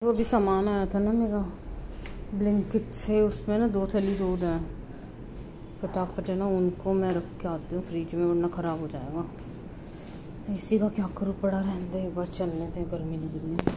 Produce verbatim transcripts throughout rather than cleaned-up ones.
वो भी सामान आया था ना मेरा ब्लिंकिट से, उसमें ना दो थैली दूध है। फटाफट है ना उनको मैं रख के आती हूँ फ्रिज में, वरना ख़राब हो जाएगा। इसी का क्या करूँ, पड़ा रहने दे, एक बार चलने दे, गर्मी लग रही है।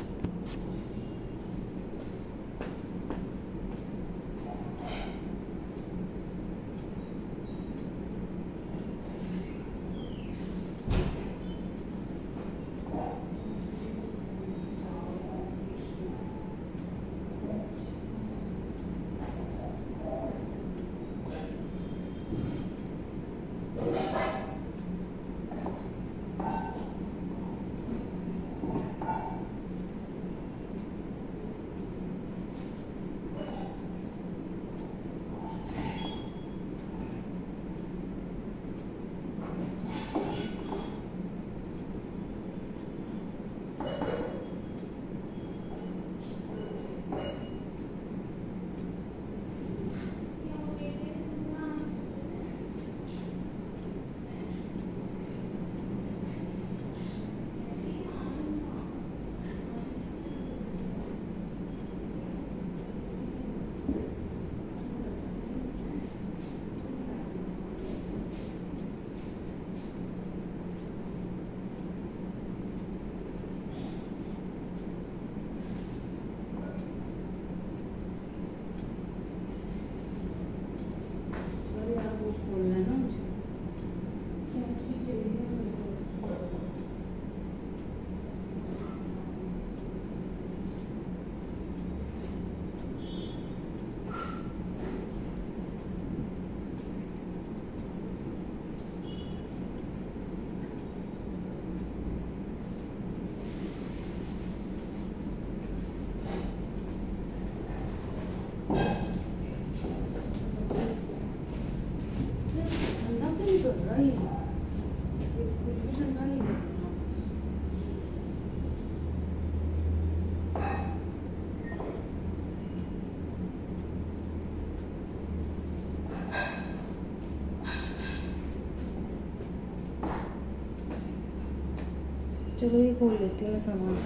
चलो ये खोल लेती हूँ मैं सामान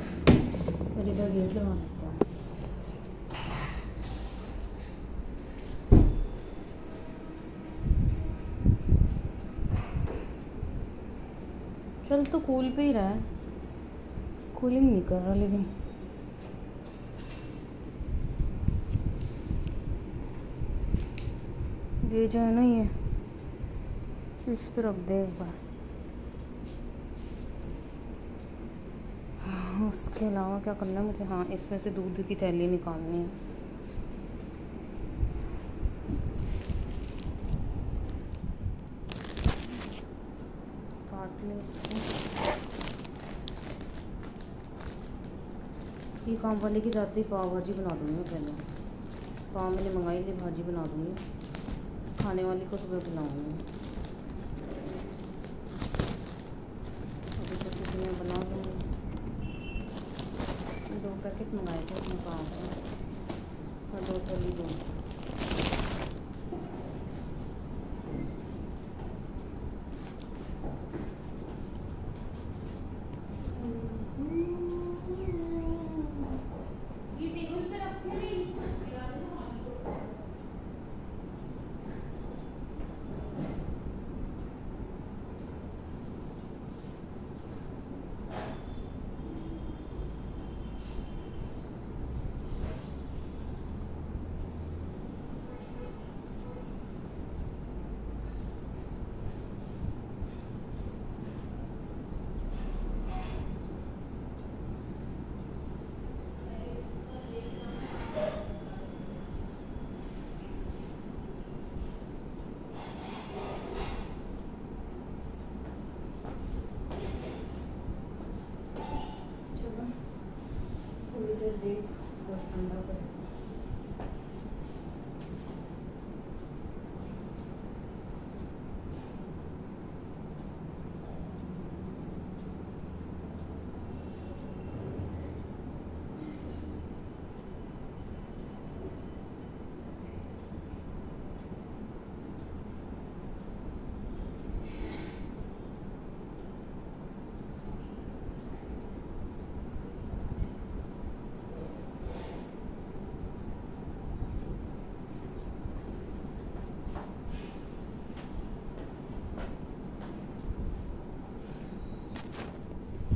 और इधर गेट लगा देता हूँ। चल तो कूल पे ही रहा है, कूलिंग नहीं कर रहा। लेकिन ये जो है ना, ये इस पे रख दे एक बार। उसके अलावा क्या करना है मुझे? हाँ, इसमें से दूध की थैली निकालनी है। काट ले इसको। ये काम वाले की जाते ही पाव भाजी बना दूँगी मैं। पहले पाव मैंने मंगाई ली, भाजी बना दूँगी, खाने वाली को सुबह बनाऊँगी। अभी तो कुछ मैं बना दूँगी। दो पैकेट मंगाए थे अपने पाव के और दो थैली दूध। देख बहुत ठंडा कर।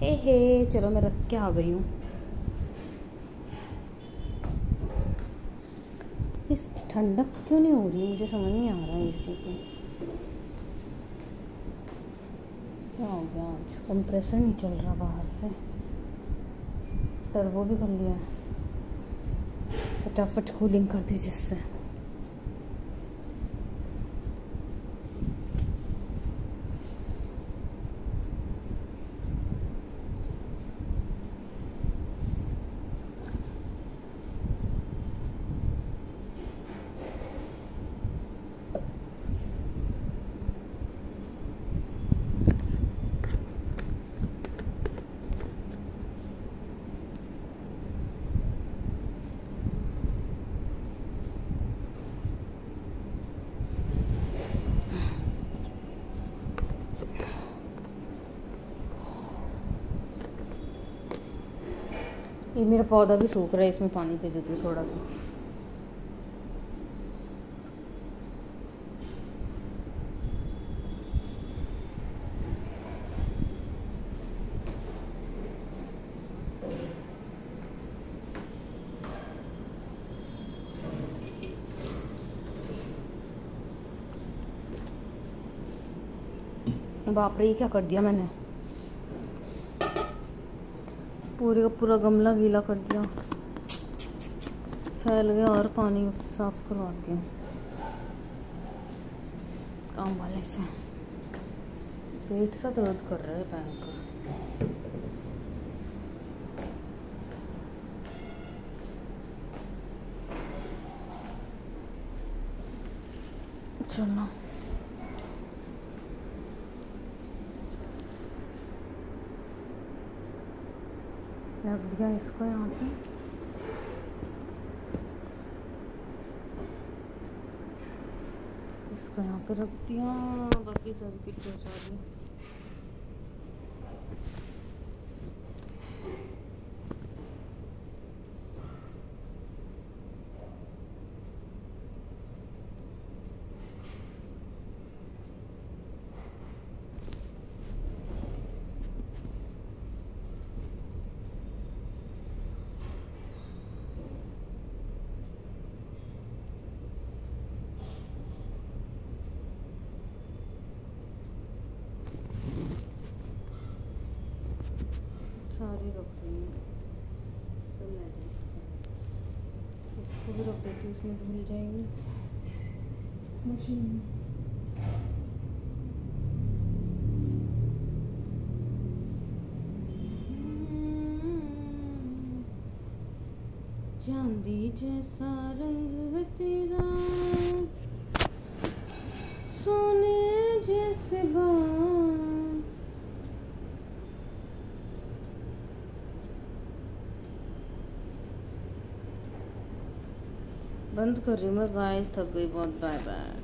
हे हे चलो मैं रख के आ गई हूँ। इसकी ठंडक क्यों नहीं हो रही, मुझे समझ नहीं आ रहा है एसी को क्या हो गया। आज कंप्रेसर नहीं चल रहा बाहर से, टर्बो भी कर लिया, फटाफट कूलिंग कर दी जिससे। ये मेरा पौधा भी सूख रहा है, इसमें पानी दे देती हूँ थोड़ा सा। बाप रे, ये क्या कर दिया मैंने, पूरे का पूरा गमला गीला कर दिया, फैल गया और पानी उससे साफ करवाती हूँ काम वाले से। पेट सा दर्द कर रहा है पैर का। चलो रख दिया इसको यहाँ पे। इसको यहाँ पे रख दिया, बाकी सारी किट पहुँचा दी। सारी रख दूँगी तो मैं इसको भी रख देती हूँ, इसमें धुल जाएगी मशीन में। चांदी जैसा रंग है तेरा, सोने जैसे बाल। बंद कर रही हूँ मैं गाइस, थक गई बहुत, बाय बाय।